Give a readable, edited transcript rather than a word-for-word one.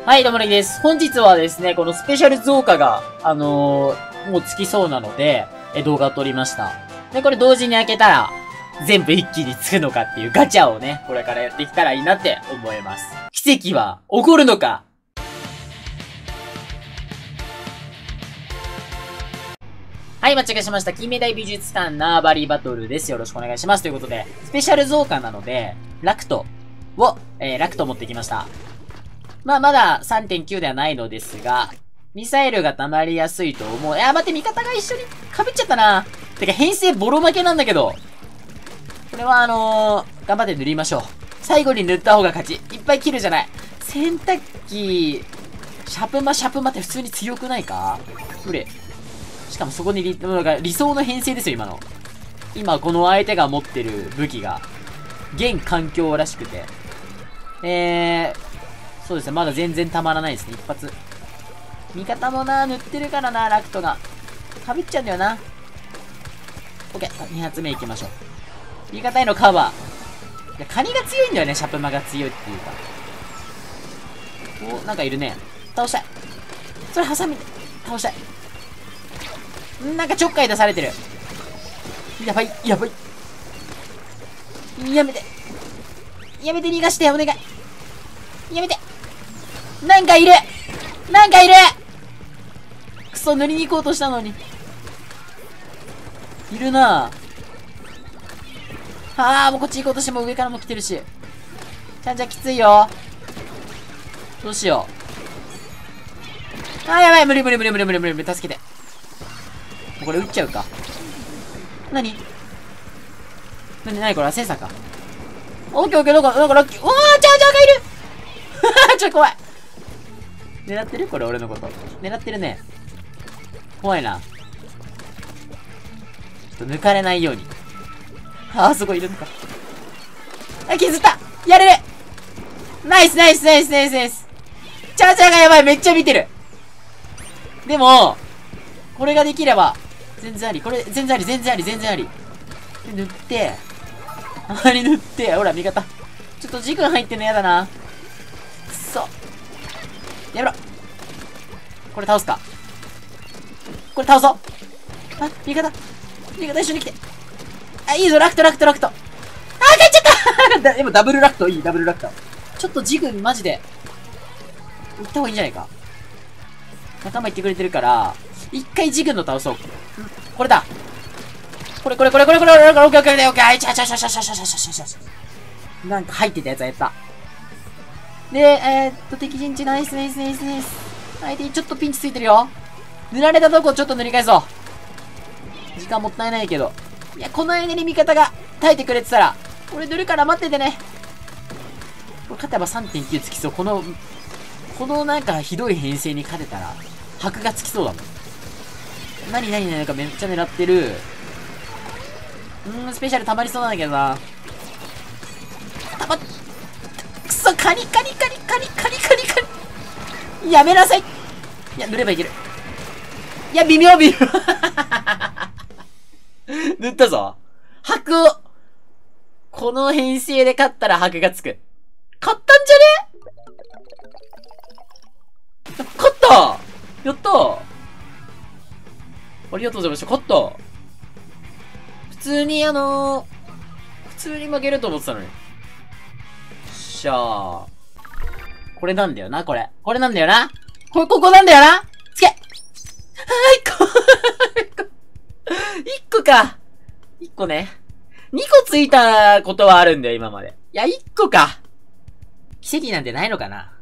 はい、どうもねぎです。本日はですね、このスペシャル増加が、もうつきそうなので、動画を撮りました。で、これ同時に開けたら、全部一気につくのかっていうガチャをね、これからやっていけたらいいなって思います。奇跡は起こるのか？はい、間違えしました。金目鯛美術館縄張りバトルです。よろしくお願いします。ということで、スペシャル増加なので、ラクトを、ラクト持ってきました。まあ、まだ 3.9 ではないのですが、ミサイルが溜まりやすいと思う。待って、味方が一緒に被っちゃったな。てか、編成ボロ負けなんだけど。これは頑張って塗りましょう。最後に塗った方が勝ち。いっぱい切るじゃない。洗濯機、シャプマって普通に強くないか？どれ？しかもそこに理想の編成ですよ、今の。今、この相手が持ってる武器が、現環境らしくて。そうですね、まだ全然たまらないですね、一発。味方もな、塗ってるからな、ラクトが。かぶっちゃうんだよな。オッケー、2発目行きましょう。味方へのカバー。いや、カニが強いんだよね、シャプマが強いっていうか。お、なんかいるね。倒したい。それハサミで、倒したい。なんかちょっかい出されてる。やばい、やばい。やめて。やめて、逃がして、お願い。やめて。なんかいる！なんかいる！くそ、塗りに行こうとしたのに。いるなぁ。もうこっち行こうとしても上からも来てるし。ちゃんちゃんきついよ。どうしよう。やばい、無理、助けて。もうこれ撃っちゃうか。なにこれ、センサーか。オッケー、なんかラッキー。おー、ちゃうがいるちょっと怖い。狙ってるこれ俺のこと。狙ってるね。怖いな。ちょっと抜かれないように。そこいるのか。削ったやれるナイス。チャーチャーがやばい、めっちゃ見てる。でも、これができれば、全然あり。全然あり。塗って、塗って、ほら、味方。ちょっと軸入ってんのやだな。くそ。やめろ。これ倒すか。これ倒そう。味方一緒に来て。いいぞ、ラクト。帰っちゃったでもダブルラクトいい、ダブルラクト。ちょっとジグマジで、行った方がいいんじゃないか。仲間言ってくれてるから、一回ジグの倒そう。これだ。これ、オッケー。なんか入ってたやつはやった。で、敵陣地ナイス。相手ちょっとピンチついてるよ。塗られたとこちょっと塗り返そう。時間もったいないけど。いや、この間に味方が耐えてくれてたら、俺塗るから待っててね。これ勝てば 3.9 つきそう。このなんかひどい編成に勝てたら、箔がつきそうだもん。なんかめっちゃ狙ってる。スペシャル溜まりそうなんだけどな。くそ、カニ。やめなさい。いや、塗ればいける。いや、微妙。塗ったぞ。箔を。この編成で勝ったら箔がつく。勝ったんじゃね？勝った！やったー！ありがとうございました。勝った。普通に負けると思ってたのに。しゃー。これなんだよな、これなんだよな。ここなんだよな。つけ。1個か。1個ね。2個ついたことはあるんだよ、今まで。いや、1個か。奇跡なんてないのかな。